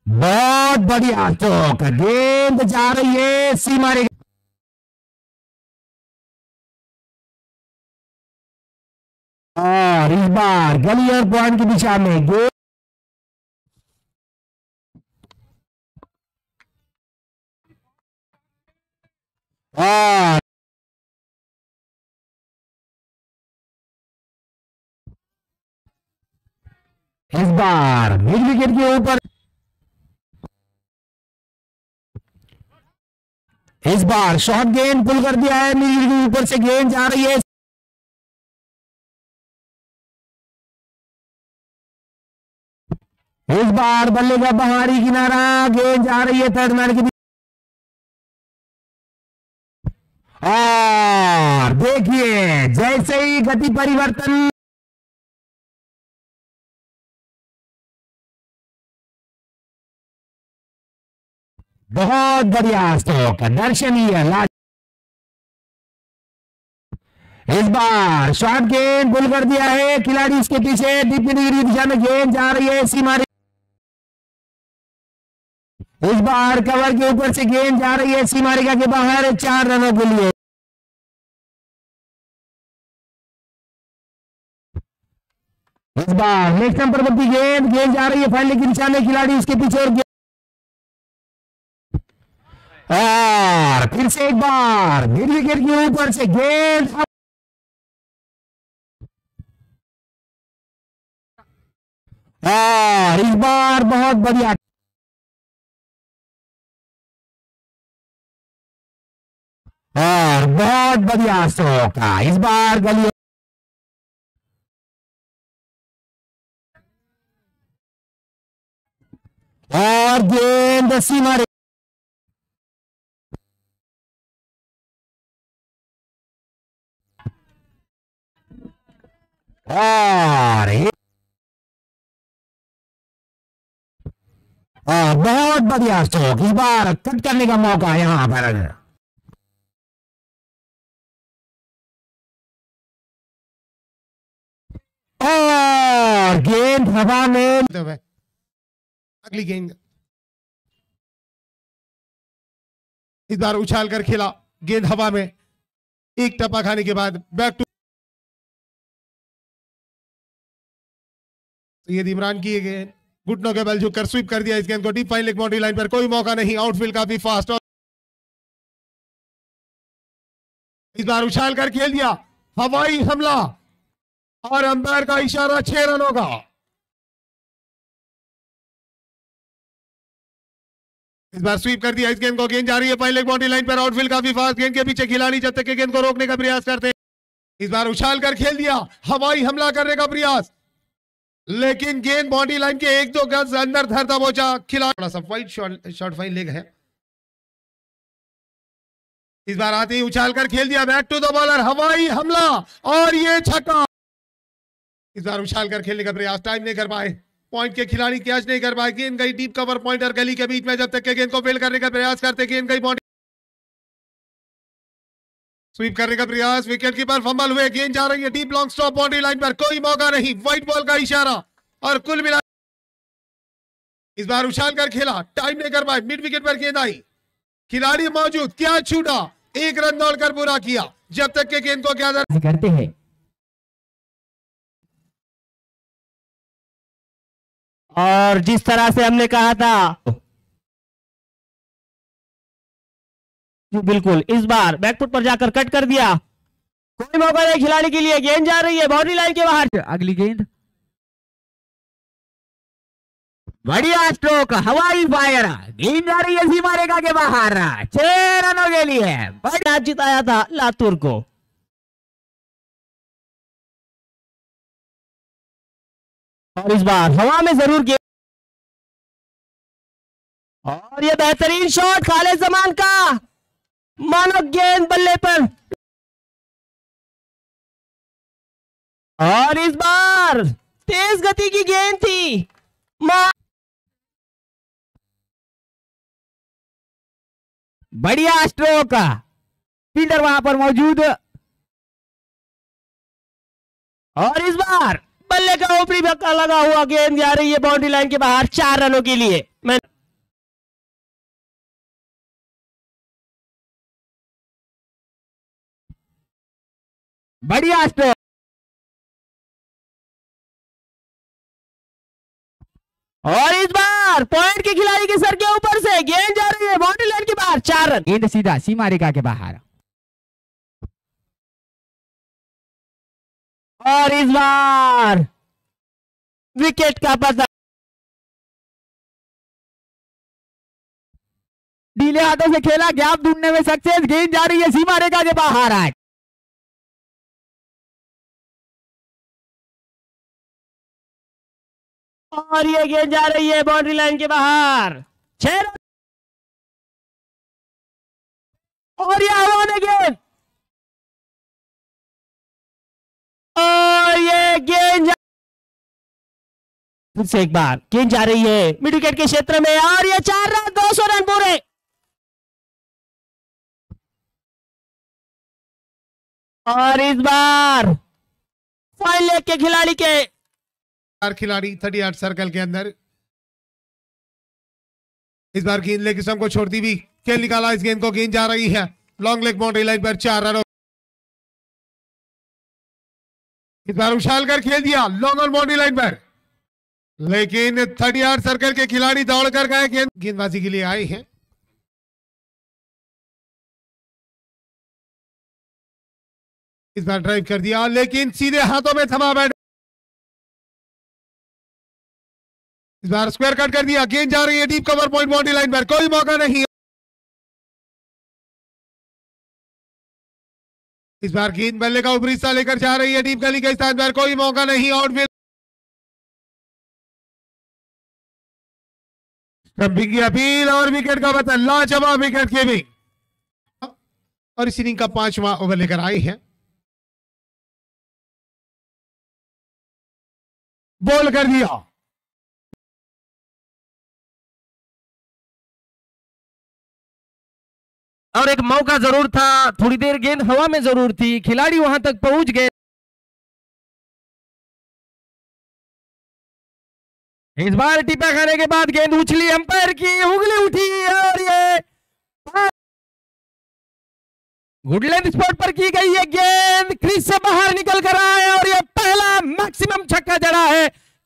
बहुत बढ़िया स्ट्रोक, गेंद जा रही है सीमा रेखा। और इस बार गली और पॉइंट की दिशा में गेंद और इस बार मिड विकेट के ऊपर, इस बार शॉर्ट गेंद पुल कर दिया है, मिड विकेट के ऊपर से गेंद जा रही है। इस बार बल्ले का बाहरी किनारा, गेंद जा रही है थर्ड मैन की। और देखिए जैसे ही गति परिवर्तन, बहुत बढ़िया स्ट्रोक, दर्शनीय। इस बार शॉर्ट गेंद पुल कर दिया है, खिलाड़ी इसके पीछे, डीप मिड विकेट की दिशा में गेंद जा रही है सीमा। इस बार कवर के ऊपर से गेंद जा रही है सीमा रेखा के बाहर 4 रनों के लिए। इस बार नेक्स्ट नंबर पर गेंद, गेंद जा रही है फाइनल की दिशा में, खिलाड़ी उसके पीछे और फिर से एक बार मिड विकेट के ऊपर से गेंद, और इस बार बहुत बढ़िया, और बहुत बढ़िया स्ट्रोक। इस बार गली और गेंद सीमा रेखा, और बहुत बढ़िया स्ट्रोक। इस बार कट करने का मौका यहां पर, और गेंद हवा में, अगली गेंद इस बार उछाल कर खेला, गेंद हवा में, एक टप्पा खाने के बाद बैक टू, ये इमरान की गेंद, घुटनों के बल झुककर स्वीप कर दिया इस गेंद को deep fine leg boundary line पर, कोई मौका नहीं, आउटफील्ड काफी फास्ट। इस बार उछाल कर खेल दिया, हवाई हमला, और अंपायर का इशारा 6 रनों का। इस बार स्वीप कर दिया इस गेंद को, गेंद जा रही है फाइन लेग बाउंड्री लाइन पर, आउटफील्ड काफी फास्ट, गेंद के पीछे खिलाड़ी जब तक के गेंद को रोकने का प्रयास करते हैं। इस बार उछाल कर खेल दिया, हवाई हमला करने का प्रयास, लेकिन गेंद बाउंड्री लाइन के 1-2 गज अंदर धरता पहुंचा खिलाड़ी। थोड़ा सा वाइड शॉर्ट फाइन लेग है। इस बार आते ही उछाल कर खेल दिया, बैक टू द बॉलर, हवाई हमला, और ये छक्का। इस बार उछाल कर खेलने का प्रयास, टाइम नहीं कर पाए, पॉइंट के खिलाड़ी कैच नहीं कर पाए, गेंद गई डीप कवर पॉइंट और गली के बीच में, जब तक के गेंद को फेल करने का प्रयास करते, गेंद गई बाउंड्री, स्वीप करने का प्रयास, विकेट कीपर फंबल हुए, गेंद जा रही है deep long stop boundary line पर, कोई मौका नहीं, व्हाइट बॉल का इशारा, और कुल मिला। इस बार उछाल कर खेला, टाइम नहीं कर पाए, मिड विकेट पर गेंद आई, खिलाड़ी मौजूद, क्या छूटा, 1 रन दौड़कर पूरा किया, जब तक के गेंद को क्या करते हैं। और जिस तरह से हमने कहा था, बिल्कुल इस बार बैकफुट पर जाकर कट कर दिया, कोई मौका नहीं खिलाड़ी के लिए, गेंद जा रही है बाउंड्री लाइन के बाहर। अगली गेंद, बढ़िया स्ट्रोक, हवाई फायर, गेंद जा रही है सीमा रेखा के बाहर, 6 रनों के लिए बड़ा जिताया था लातूर को। और इस बार हवा में जरूर गेंद, और ये बेहतरीन शॉट खालिद जमान का, मानो गेंद बल्ले पर, और इस बार तेज गति की गेंद थी, बढ़िया स्ट्रोक, फील्डर वहां पर मौजूद, और इस बार बल्ले का ऊपरी धक्का लगा हुआ, गेंद जा रही है बाउंड्री लाइन के बाहर, 4 रनों के लिए। बढ़िया स्ट्रोक। और इस बार पॉइंट के खिलाड़ी के सर के ऊपर से गेंद जा रही है बाउंड्री लाइन के बाहर, 4 रन। गेंद सीधा सीमा रेखा के बाहर। और इस बार विकेट का पता, ढीले हाथों से खेला, गैप ढूंढने में सक्सेस। गेंद जा रही है सीमा रेखा के बाहर आज। और ये गेंद जा रही है बाउंड्री लाइन के बाहर, 6 रन। और ये हवा में गेंद, और ये गेंद फिर से एक बार गेंद जा रही है मिड विकेट के क्षेत्र में, और ये 4 रन, 200 रन पूरे। और इस बार फाइन लेग के खिलाड़ी के 4 खिलाड़ी 38 सर्कल के अंदर। इस बार गेंद लेग स्टंप को छोड़ती हुई खेल निकाला इस गेंद को। गेंद जा रही है लॉन्ग लेग बाउंड्री लाइन पर, 4 रनों। इस बार उछाल कर खेल दिया लॉन्ग ऑन बाउंड्री लाइन पर, लेकिन 38 सर्कल के खिलाड़ी दौड़ कर गए गेंदबाजी के लिए आए हैं। इस बार ड्राइव कर दिया, लेकिन सीधे हाथों में थमा बैठ। इस बार स्क्वायर कट कर दिया, गेंद जा रही है deep cover point boundary line पर, कोई मौका नहीं। इस बार गेंद बल्ले का ऊपरी हिस्सा लेकर जा रही है डीप गली के स्थान पर, कोई मौका नहीं। आउटफील्ड स्टंपिंग की अपील और विकेट का वतन, लाजवाब विकेट कीपिंग। और इस इनिंग का 5वां ओवर लेकर आए हैं। बॉल कर दिया, और एक मौका जरूर था, थोड़ी देर गेंद हवा में जरूर थी, खिलाड़ी वहां तक पहुंच गए। इस बार टिप्पा खाने के बाद गेंद उछली, अंपायर की उंगली उठी, और ये गुड लेंथ स्पॉट पर की गई है गेंद, क्रीज से बाहर निकल कर आए, और ये पहला मैक्सिमम छक्का जड़ा है।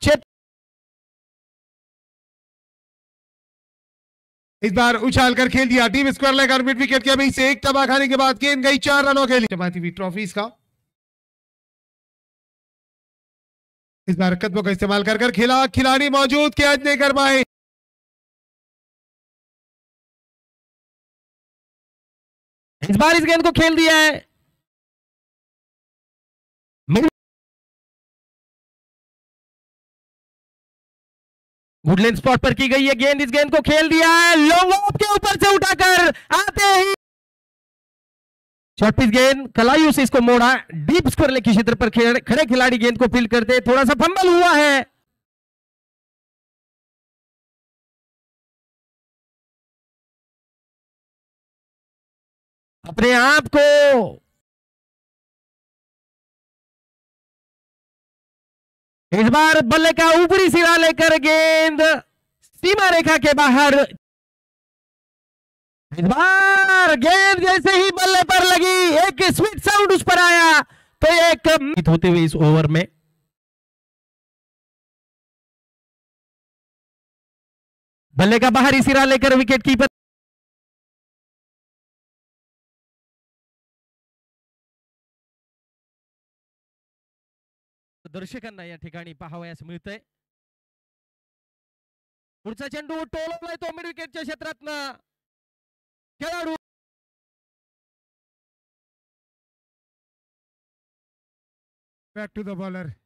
इस बार उछाल कर खेल दिया टीम स्क्वायर लेकर मिड विकेट के अभी से एक तबाह खाने के बाद गेंद गई 4 रनों के लिए। चपाती हुई ट्रॉफीज का इस बार कदमों का इस्तेमाल कर खेला, खिलाड़ी मौजूद कैच नहीं कर पाए। इस बार इस गेंद को खेल दिया है, गुड लेंथ स्पॉट पर की गई है गेंद, इस गेंद को खेल दिया है लॉन्ग ऑफ के ऊपर से उठाकर आते ही शॉर्ट पिच गेंद, कलाइयों से इसको मोड़ा, डीप स्क्वायर लेग के क्षेत्र पर खड़े खिलाड़ी गेंद को फील्ड करते, थोड़ा सा फंबल हुआ है। अपने आप को इस बार बल्ले का ऊपरी सिरा लेकर गेंद सीमा रेखा के बाहर। इस बार गेंद जैसे ही बल्ले पर लगी, एक स्वीट साउंड उस पर आया, तो एक होते हुए इस ओवर में बल्ले का बाहरी सिरा लेकर विकेट कीपर दर्शकांना या ठिकाणी पाहावयास मिळतंय। पुढचा चेंडू टोलवलाय तो मिड विकेटच्या क्षेत्रातनं, खेळाडू बैक टू द बॉलर।